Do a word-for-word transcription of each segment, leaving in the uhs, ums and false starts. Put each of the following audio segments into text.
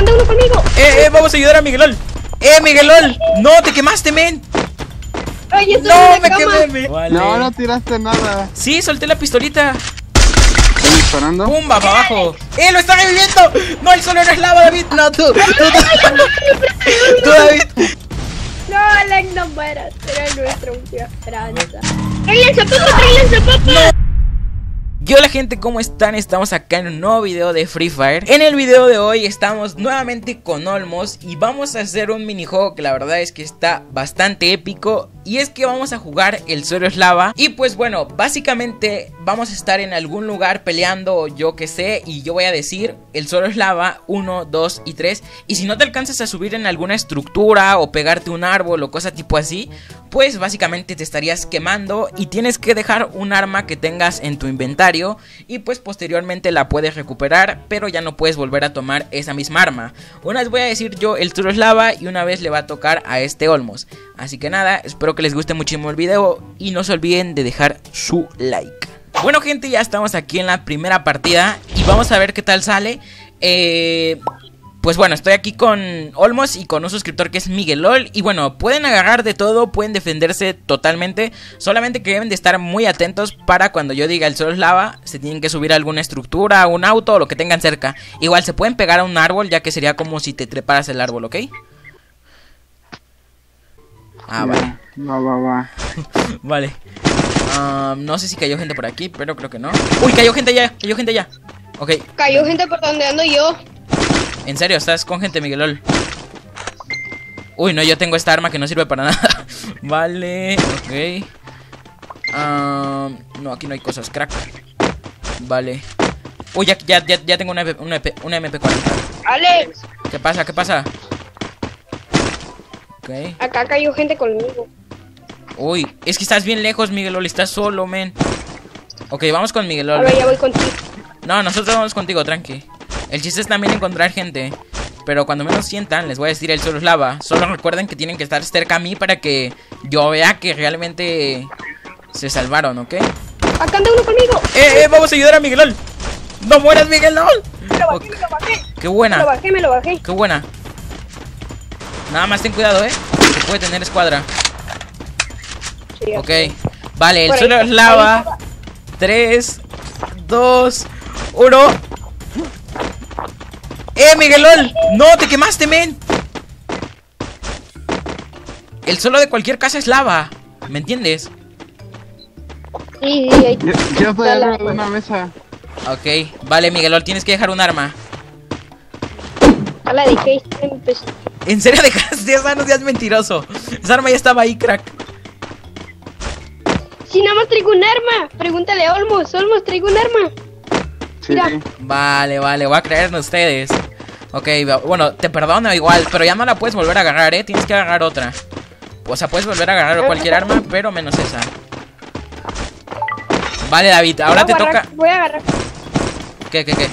anda uno conmigo. Eh, eh, vamos a ayudar a Miguelol. Eh, Miguelol, no, te quemaste, men. Ay, No, me quemé, men. Vale. No, no tiraste nada. Sí, solté la pistolita. ¿Están disparando? ¡Pumba, para abajo! ¡Eh, lo está reviviendo! No, el suelo no es lava, David. No, tú, tú, tú, tú, David. No, Alex, no mueras. Era nuestra última esperanza. ¡Trae el zapato, trae el zapato! Yo, la gente, ¿cómo están? Estamos acá en un nuevo video de Free Fire. En el video de hoy estamos nuevamente con Olmos y vamos a hacer un minijuego que la verdad es que está bastante épico. Y es que vamos a jugar el suelo es lava. Y pues bueno, básicamente vamos a estar en algún lugar peleando, yo que sé. Y yo voy a decir el suelo es lava uno, dos y tres. Y si no te alcanzas a subir en alguna estructura o pegarte un árbol o cosa tipo así, pues básicamente te estarías quemando. Y tienes que dejar un arma que tengas en tu inventario. Y pues posteriormente la puedes recuperar, pero ya no puedes volver a tomar esa misma arma. Una vez voy a decir yo el suelo es lava y una vez le va a tocar a este Olmos. Así que nada, espero que les guste muchísimo el video y no se olviden de dejar su like. Bueno, gente, ya estamos aquí en la primera partida y vamos a ver qué tal sale. Eh... Pues bueno, estoy aquí con Olmos y con un suscriptor que es Miguelol. Y bueno, pueden agarrar de todo, pueden defenderse totalmente. Solamente que deben de estar muy atentos para cuando yo diga el suelo es lava. Se tienen que subir a alguna estructura, un auto o lo que tengan cerca. Igual se pueden pegar a un árbol, ya que sería como si te treparas el árbol, ¿ok? Ah, vale. Va, va, va. Vale. um, No sé si cayó gente por aquí, pero creo que no. Uy, cayó gente allá, cayó gente allá. Ok. Cayó gente por donde ando yo. En serio, estás con gente, Miguelol. Uy, no, yo tengo esta arma que no sirve para nada. Vale, ok. um, No, aquí no hay cosas, crack. Vale. Uy, ya, ya, ya, ya tengo una, una, una M P cuarenta. Alex, ¿Qué pasa? ¿Qué pasa? Ok. acá cayó gente conmigo. Uy, es que estás bien lejos, Miguelol. Estás solo, men. Ok, vamos con Miguelol. Ahora ya voy contigo. No, nosotros vamos contigo, tranqui. El chiste es también encontrar gente. Pero cuando menos sientan, les voy a decir el suelo es lava. Solo recuerden que tienen que estar cerca a mí para que yo vea que realmente se salvaron, ¿ok? Acá anda uno conmigo. ¡Eh, eh! Vamos a ayudar a Miguelol. ¡No mueras, Miguelol! Me lo bajé, Okay. me lo bajé. ¡Qué Me lo buena! bajé, me lo bajé. ¡Qué buena! Nada más ten cuidado, ¿eh? Que puede tener escuadra. Sí, Ok. Vale, el Por ahí suelo está, es lava. ahí está. tres, dos, uno. ¡Eh, Miguelol! ¡No, te quemaste, men! El suelo de cualquier casa es lava. ¿Me entiendes? Sí, sí, ahí. Yo, yo estoy Está la- arriba de una mesa. Ok. Vale, Miguelol, tienes que dejar un arma. A la dejé. Empecé. ¿En serio dejaste esa? No seas mentiroso. Esa arma ya estaba ahí, crack. Si nada más traigo un arma. Pregúntale a Olmos. Olmos, traigo un arma. Sí, Mira. sí. Vale, vale, voy a creer en ustedes. Ok, va- bueno, te perdono igual, pero ya no la puedes volver a agarrar, ¿eh? Tienes que agarrar otra. O sea, puedes volver a agarrar cualquier arma, pero menos esa. Vale, David, ahora Voy te a agarrar- toca... Voy a agarrar. ¿Qué, qué, qué?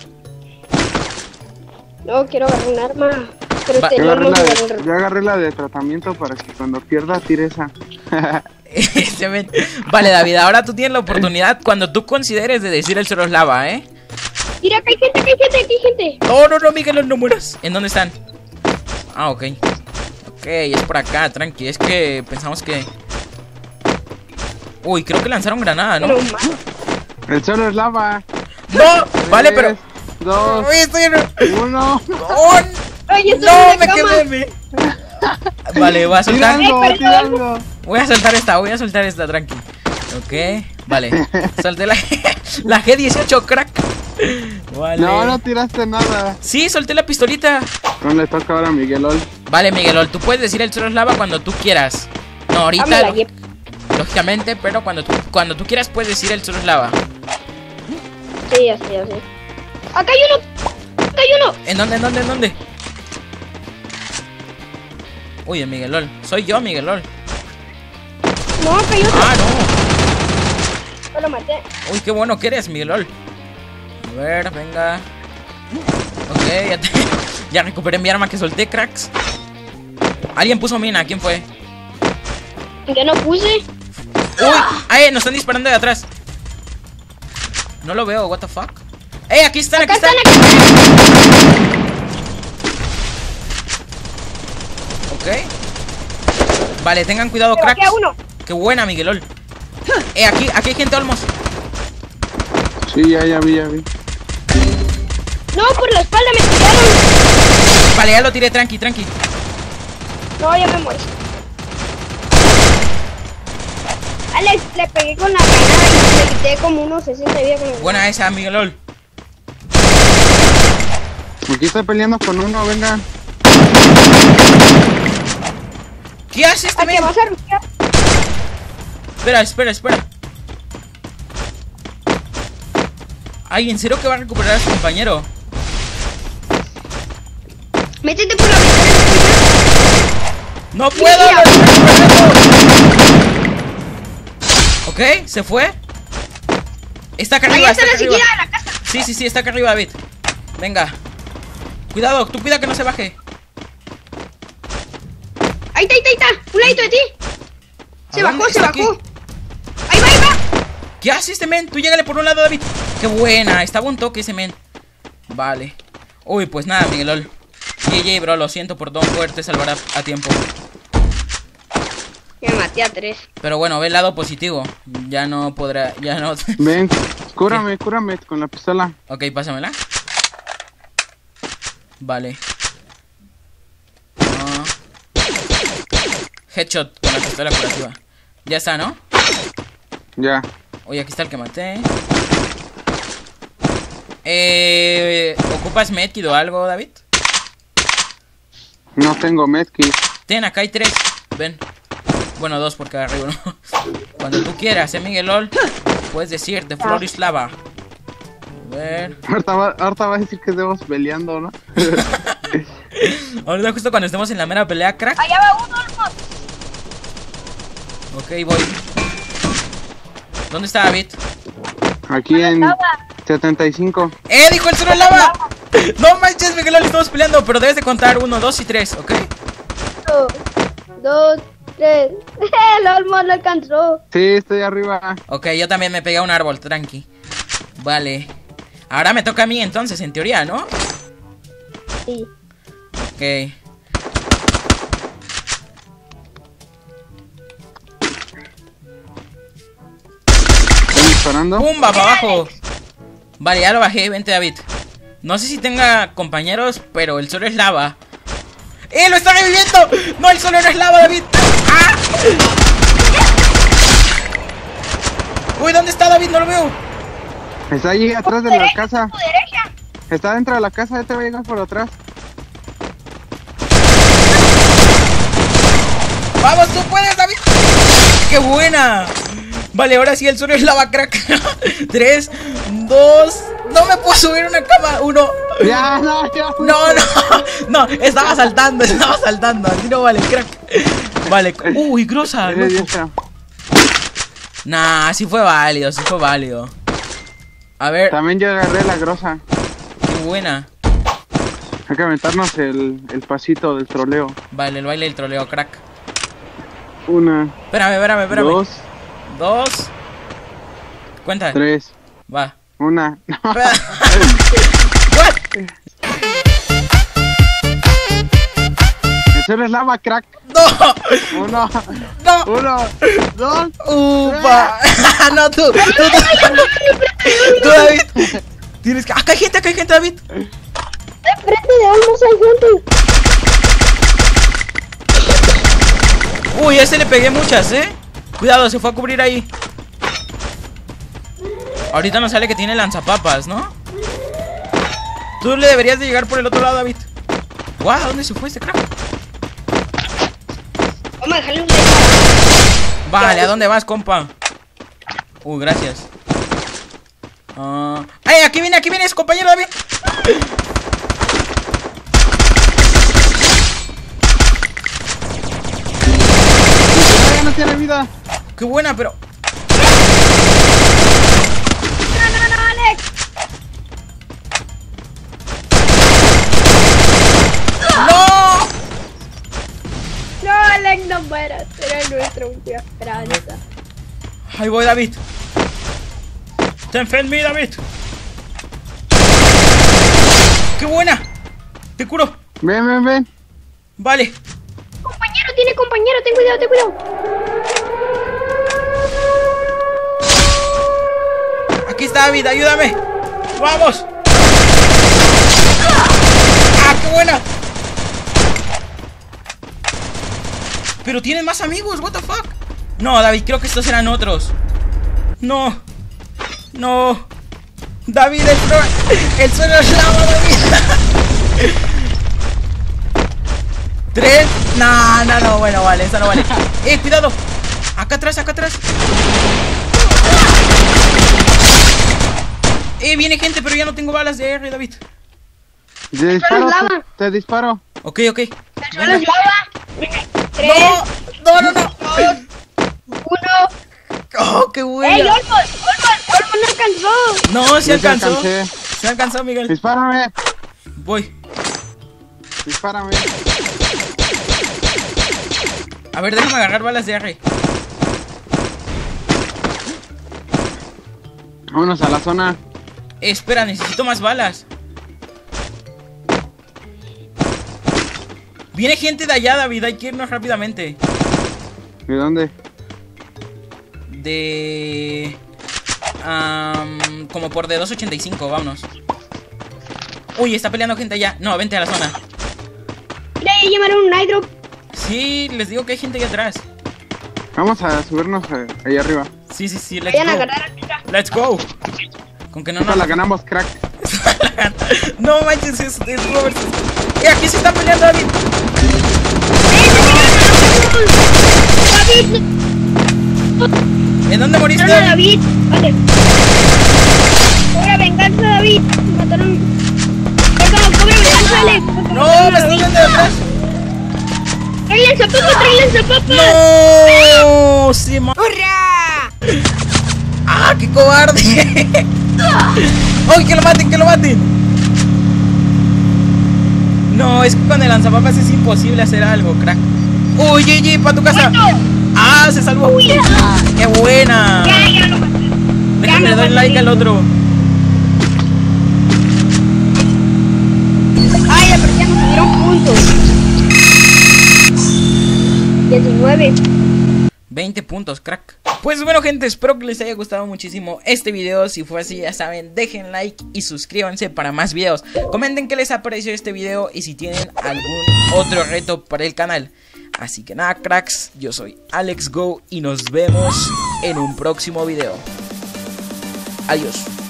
No, quiero agarrar un arma. Pero Va- este Yo no agarré, me la agarró. de, yo agarré la de tratamiento para que cuando pierda tire esa. Se ven- Vale, David, ahora tú tienes la oportunidad cuando tú consideres de decir el suelo es lava, ¿eh? Mira, acá hay gente, acá hay gente, aquí hay gente. No, no, no, Miguel, no mueras. ¿En dónde están? Ah, ok. Ok, es por acá, tranqui. Es que pensamos que... Uy, creo que lanzaron granada, ¿no? Pero más. El suelo es lava. No, vale, pero... Tres, dos, Uy, estoy en... uno. ¡Oh! Oye, estoy ¡No, en me la cama. quedé! me- Vale, voy a soltar... Tirando, Ay, perdón. tirando. Voy a soltar esta, voy a soltar esta, tranqui. Ok, vale. Solté la, la G dieciocho, crack. Vale. No, no tiraste nada. Sí, solté la pistolita. No le toca ahora a Miguelol. Vale, Miguelol, tú puedes decir el suelo es lava cuando tú quieras. No, Ah, ahorita, me la lo- llevo. lógicamente, pero cuando tú, cuando tú quieras puedes decir el suelo es lava. Sí, ya sé, ya sé. Acá hay uno. Acá hay uno. ¿En dónde, en dónde, en dónde? Uy, el Miguelol. Soy yo, Miguelol. No, acá hay otro. Ah, no. Yo lo maté. Uy, qué bueno que eres, Miguelol. A ver, venga. Ok, ya, te- ya recuperé mi arma que solté, cracks. Alguien puso mina, ¿quién fue? Ya no puse. Uy, ay, nos están disparando de atrás. No lo veo, what the fuck. ¡Eh, aquí están, Acá aquí están! están, acá. Ok. Vale, tengan cuidado, Pero cracks. aquí a uno. Qué buena, Miguelol. Eh, aquí, aquí hay gente, Olmos. Sí, ya, ya vi, ya vi. No, por la espalda me tiraron. Vale, ya lo tiré, tranqui, tranqui. No, ya me muero. Alex, le pegué con la granada y le quité como unos sesenta de vida con el... Buena esa, Miguelol. Aquí estoy peleando con uno, venga. ¿Qué haces este ¿A qué men? vas a rushear? Espera, espera, espera. Ay, ¿en serio que va a recuperar a su compañero? Métete por la ventana. ¡No puedo! Mira. ¡Lo estoy recuperando! Ok, se fue. Está acá arriba, Allá está está acá la arriba. siquiera de la casa. Sí, sí, sí, está acá arriba, David. Venga. Cuidado, tú cuida que no se baje. Ahí está, ahí está, ahí está. Un ladito de ti. ¿A Se dónde? bajó, se ¿Está aquí? bajó. Ahí va, ahí va. ¿Qué hace este men? Tú llégale por un lado, David. Qué buena, estaba un toque ese men. Vale. Uy, pues nada, Miguelol. G G, bro, lo siento por no poderte salvar a, a tiempo. Ya maté a tres. Pero bueno, ve el lado positivo. Ya no podrá, ya no... Ven, cúrame, cúrame con la pistola. Ok, pásamela. Vale. Ah. Headshot con la pistola curativa. Ya está, ¿no? Ya. Oye, aquí está el que maté. Eh, ¿Ocupas medkit o algo, David? No tengo medkit. Ten, acá hay tres. Ven. Bueno, dos porque arriba uno. Cuando tú quieras, eh, Miguelol. Puedes decir, de Floris Lava. A ver. Ahorita va, ahorita va a decir que estemos peleando, ¿no? Ahorita justo cuando estemos en la mera pelea, crack. Allá va uno, Olmos. Ok, voy. ¿Dónde está David? Aquí en setenta y cinco. ¡Eh! ¡Dijo el suelo lava! No manches, Miguelol, estamos peleando. Pero debes de contar uno, dos y tres, ¿ok? Uno, dos, tres. El Olmos lo alcanzó. Sí, estoy arriba. Ok, yo también me pegué a un árbol, tranqui. Vale. Ahora me toca a mí entonces, en teoría, ¿no? Sí. Ok. Estoy disparando. ¡Pumba! ¡Para abajo! Vale, ya lo bajé, vente, David. No sé si tenga compañeros, pero el suelo es lava. ¡Eh! ¡Lo está reviviendo! ¡No, el suelo no es lava, David! ¡Ah! ¡Uy! ¿Dónde está David? No lo veo. Está allí atrás de la Derecha, casa. tu derecha. Está dentro de la casa, ya te va a llegar por atrás. ¡Vamos, tú puedes, David! ¡Qué buena! Vale, ahora sí el suelo es lava, crack. Tres, dos... No me puedo subir una cama. Uno... Ya, no, ya. No, no, no, estaba saltando, estaba saltando. Así no vale, crack. Vale, uy, grosa, Eres loco. diestra. Nah, sí fue válido, sí fue válido. A ver, También yo agarré la grosa. qué buena. Hay que aventarnos el, el pasito del troleo. Vale, el baile del troleo, crack. Una, Espérame, espérame, espérame. dos, Dos. Cuenta. tres. Va. Una. What? Eso es lava, crack. No, Uno, no. uno, dos. Upa. No, tú, tú, tú, tú, David. Tienes que... Acá hay gente, acá hay gente, David. Enfrente de Olmos hay gente. Uy, a ese le pegué muchas, eh. Cuidado, se fue a cubrir ahí. Ahorita nos sale que tiene lanzapapas, ¿no? Tú le deberías de llegar por el otro lado, David. Guau, ¿a dónde se fue este crack? Vamos a dejarle un like. Vale, ¿a dónde vas, compa? Uy, gracias. Ah, ¡ay, aquí viene, aquí viene ese compañero, David! Ya no tiene vida. ¡Qué buena, pero... No, no, no, Alex. ¡No! No, Alex, no mueras. Eres nuestra última esperanza. Ahí voy, David. Ten fe en mí, David. ¡Qué buena! Te curo. Ven, ven, ven. Vale. tiene compañero, ten cuidado, ten cuidado. Aquí está David, ayúdame. ¡Vamos! ¡Ah, qué buena! Pero tienen más amigos, what the fuck. No, David, creo que estos eran otros. No. No. David, el, el suelo es lava, David. Tres. No, no, no, bueno, vale, eso no vale. Eh, cuidado. Acá atrás, acá atrás. Eh, viene gente, pero ya no tengo balas de R, David. Te disparo, lava. te, te disparo. Ok, ok. El suelo es lava. Tres, No, no, no, no. uno. Oh, qué ¡Ey, buena. Olmo! ¡Olmo! ¡Olmo no alcanzó! No, se Ya te alcanzó. alcancé. Se alcanzó, Miguel. Dispárame, Voy. dispárame. A ver, déjame agarrar balas de R. Vámonos a la zona. Eh, espera, necesito más balas. Viene gente de allá, David. Hay que irnos rápidamente. ¿De dónde? De... Um, como por de doscientos ochenta y cinco, vámonos. Uy, está peleando gente allá. No, vente a la zona. Mira, ya llamaron un night drop. Sí, les digo que hay gente allá atrás. Vamos a subirnos eh, ahí arriba. Sí, sí, sí, let's Vayan a go. agarrar acá. Let's go. Con que no Esta nos... la ganamos, crack. No manches, es, es Robert. Eh, aquí se está peleando David. David, ¿En dónde moriste? mataron a David. Vale. Cobra venganza, David. Mataron. Perdón, cobra venganza, Alex. No, me estoy yendo de atrás. ¡Trae el zapato, trae el zapato! No, sí, ma... ¡Hurra! ¡Ah, qué cobarde! ¡Ay, que lo maten, que lo maten! No, es que con el lanzapapas es imposible hacer algo, crack. ¡Uy, G G, pa' tu casa! ¡Muerto! ¡Ah, se salvó! ¡Uy, ya! ¡Qué buena! Ya, ya lo maté. Déjame Ya dar me like maté. al otro. Ay, ya, pero ya nos subieron puntos. diecinueve. veinte puntos, crack. Pues bueno, gente, espero que les haya gustado muchísimo este video. Si fue así, ya saben, dejen like y suscríbanse para más videos. Comenten qué les ha parecido este video y si tienen algún otro reto para el canal. Así que nada, cracks, yo soy Alex Go y nos vemos en un próximo video. Adiós.